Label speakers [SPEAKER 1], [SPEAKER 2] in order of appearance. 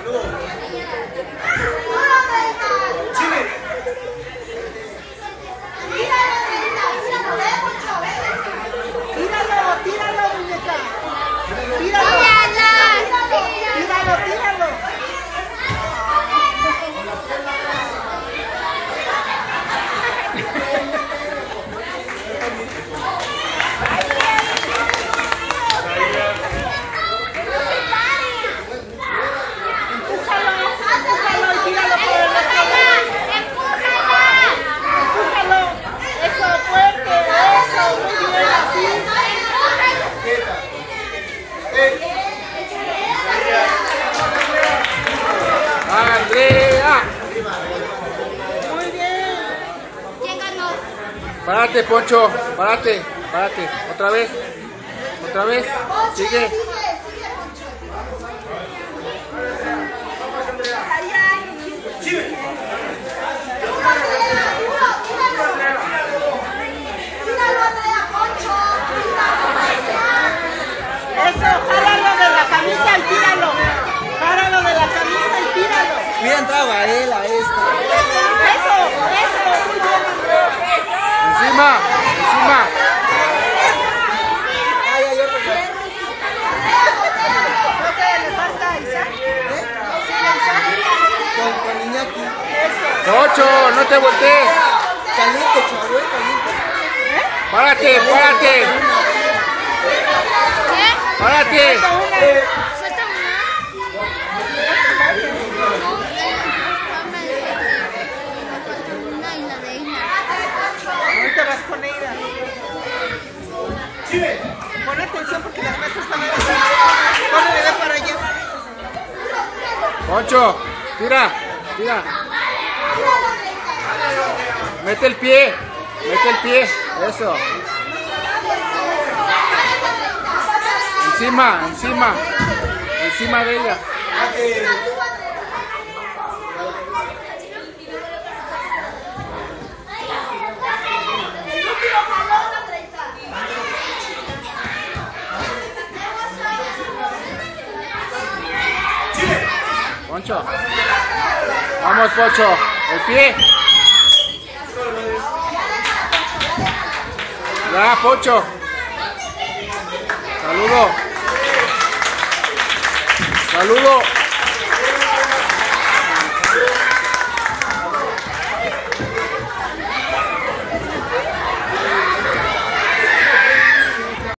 [SPEAKER 1] Andrea.
[SPEAKER 2] Muy bien.
[SPEAKER 3] ¿Quién ganó?
[SPEAKER 1] Párate, Poncho. Párate. Párate. Otra vez. Otra vez. Sigue.
[SPEAKER 2] Eso, jálalo de la camisa y tíralo. Jálalo de la camisa y tíralo.
[SPEAKER 4] Mira, entraba él a esta.
[SPEAKER 2] Eso, muy bien.
[SPEAKER 1] Encima. Encima.
[SPEAKER 4] Ay, ay, yo pues.
[SPEAKER 2] ¿No te le pasa a Isaac?
[SPEAKER 4] Con Iñaki.
[SPEAKER 1] Poncho, no te voltees.
[SPEAKER 4] Caliente, chavo, caliente.
[SPEAKER 1] Párate, párate. Párate.
[SPEAKER 3] ¿Suelta una? Una y la de Ina.
[SPEAKER 2] Ahorita vas con ella. Pon atención porque las mesas van a pasar. Ponle de para allá.
[SPEAKER 1] Poncho, tira. Tira. Mete el pie. Mete el pie. Eso. Encima, encima. Encima de ella. Poncho. Vamos, Poncho. El pie. Ya, Poncho. Saludo. Saludo.